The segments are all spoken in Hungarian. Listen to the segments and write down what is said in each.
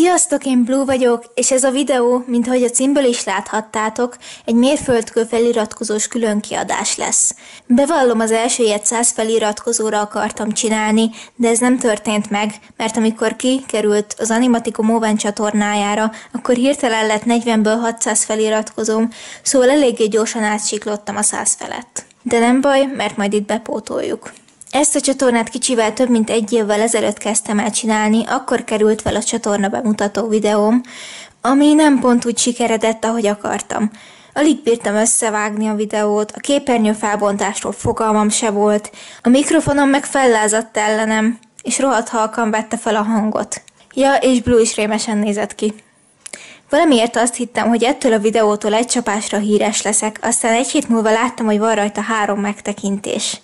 Sziasztok, én Blue vagyok, és ez a videó, mint ahogy a címből is láthattátok, egy mérföldkő feliratkozós különkiadás lesz. Bevallom, az első ilyet 100 feliratkozóra akartam csinálni, de ez nem történt meg, mert amikor kikerült az Animatico Moven csatornájára, akkor hirtelen lett 40-ből 600 feliratkozóm, szóval eléggé gyorsan átsiklottam a 100 felett. De nem baj, mert majd itt bepótoljuk. Ezt a csatornát kicsivel több mint egy évvel ezelőtt kezdtem el csinálni, akkor került fel a csatorna bemutató videóm, ami nem pont úgy sikeredett, ahogy akartam. Alig bírtam összevágni a videót, a képernyő felbontásról fogalmam se volt, a mikrofonom meg fellázadt ellenem, és rohadt halkan vette fel a hangot. Ja, és Blue is rémesen nézett ki. Valamiért azt hittem, hogy ettől a videótól egy csapásra híres leszek, aztán egy hét múlva láttam, hogy van rajta 3 megtekintés.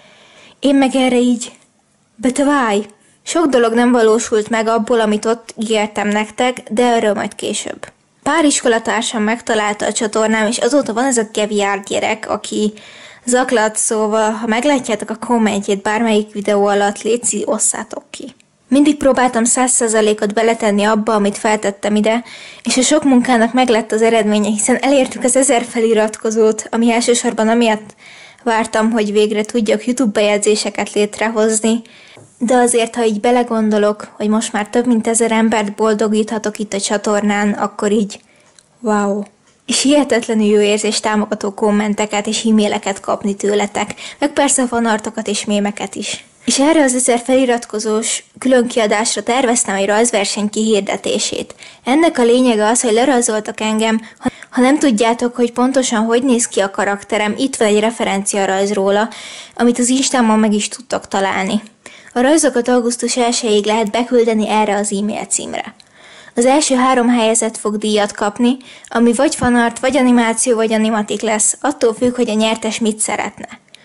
Én meg erre így, betaválj! Sok dolog nem valósult meg abból, amit ott ígértem nektek, de erről majd később. Pár iskolatársam megtalálta a csatornám, és azóta van ez a Geviár gyerek, aki zaklat, szóval ha meglátjátok a kommentjét bármelyik videó alatt, léci, osszátok ki. Mindig próbáltam 100%-ot beletenni abba, amit feltettem ide, és a sok munkának meglett az eredménye, hiszen elértük az 1000 feliratkozót, ami elsősorban amiatt vártam, hogy végre tudjak YouTube bejegyzéseket létrehozni, de azért, ha így belegondolok, hogy most már több mint 1000 embert boldogíthatok itt a csatornán, akkor így wow! És hihetetlenül jó érzés támogató kommenteket és e-maileket kapni tőletek, meg persze fanartokat és mémeket is. És erre az 1000 feliratkozós különkiadásra terveztem egy rajzverseny kihirdetését. Ennek a lényege az, hogy lerajzoltak engem. Ha nem tudjátok, hogy pontosan hogy néz ki a karakterem, itt van egy referenciarajz róla, amit az Instámon meg is tudtok találni. A rajzokat augusztus 1-ig lehet beküldeni erre az e-mail címre. Az első 3 helyezett fog díjat kapni, ami vagy fanart, vagy animáció, vagy animatik lesz, attól függ, hogy a nyertes mit szeretne.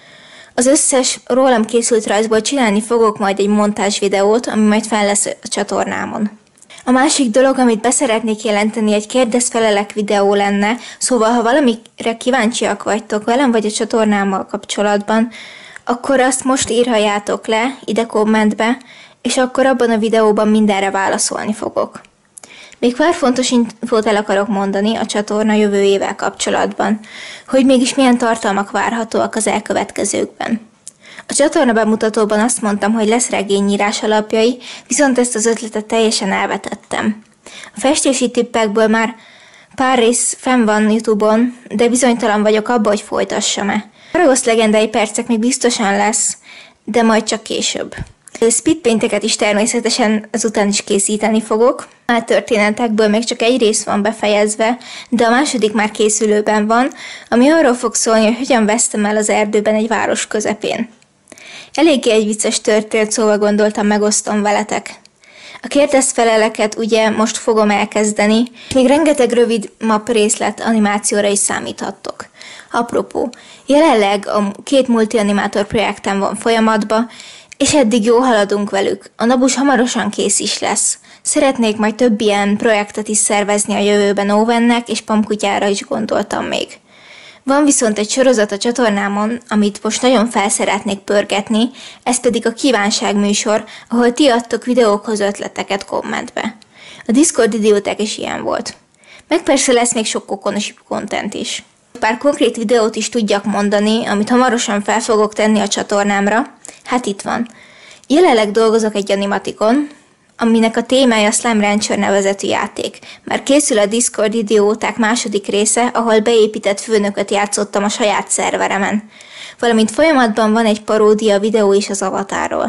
Az összes rólam készült rajzból csinálni fogok majd egy montázs videót, ami majd fel lesz a csatornámon. A másik dolog, amit beszeretnék jelenteni, egy kérdez-felelek videó lenne, szóval ha valamire kíváncsiak vagytok velem vagy a csatornámmal kapcsolatban, akkor azt most írhatjátok le ide kommentbe, és akkor abban a videóban mindenre válaszolni fogok. Még pár fontos infót el akarok mondani a csatorna jövőjével kapcsolatban, hogy mégis milyen tartalmak várhatóak az elkövetkezőkben. A csatorna bemutatóban azt mondtam, hogy lesz regényírás alapjai, viszont ezt az ötletet teljesen elvetettem. A festési tippekből már pár rész fenn van YouTube-on, de bizonytalan vagyok abba, hogy folytassam-e. Aragos legendái percek még biztosan lesz, de majd csak később. Speedpainteket is természetesen azután is készíteni fogok. A történetekből még csak egy rész van befejezve, de a második már készülőben van, ami arról fog szólni, hogy hogyan vesztem el az erdőben egy város közepén. Eléggé egy vicces történet, szóval gondoltam, megosztom veletek. A kérdez-feleleket ugye most fogom elkezdeni, és még rengeteg rövid map részlet animációra is számíthattok. Apropó, jelenleg a 2 multianimátor projektem van folyamatban, és eddig jól haladunk velük. A Nabus hamarosan kész is lesz. Szeretnék majd több ilyen projektet is szervezni a jövőben Owennek, és Pamkutyára is gondoltam még. Van viszont egy sorozat a csatornámon, amit most nagyon fel szeretnék pörgetni, ez pedig a kívánság műsor, ahol ti adtok videókhoz ötleteket kommentbe. A Discord idióták is ilyen volt. Meg persze lesz még sok kokonos content is. Pár konkrét videót is tudjak mondani, amit hamarosan fel fogok tenni a csatornámra. Hát itt van. Jelenleg dolgozok egy animatikon, aminek a témája a Slime Rancher nevezetű játék. Már készül a Discord idióták második része, ahol beépített főnököt játszottam a saját szerveremen. Valamint folyamatban van egy paródia videó is az Avatarról.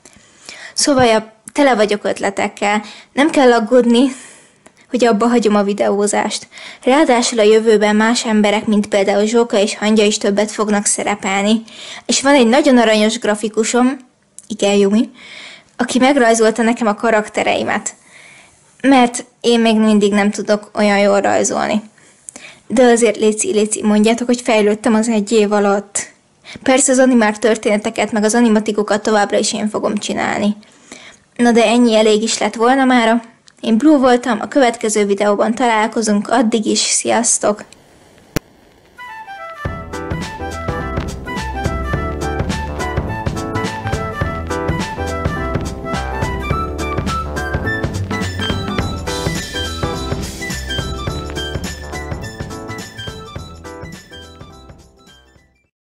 Szóval tele vagyok ötletekkel, nem kell aggódni, hogy abba hagyom a videózást. Ráadásul a jövőben más emberek, mint például Zsóka és Hangya is többet fognak szerepelni. És van egy nagyon aranyos grafikusom, igen Jumi, aki megrajzolta nekem a karaktereimet. Mert én még mindig nem tudok olyan jól rajzolni. De azért léci, mondjátok, hogy fejlődtem az 1 év alatt. Persze az animált történeteket, meg az animatikokat továbbra is én fogom csinálni. Na de ennyi elég is lett volna mára. Én Blue voltam, a következő videóban találkozunk, addig is, sziasztok!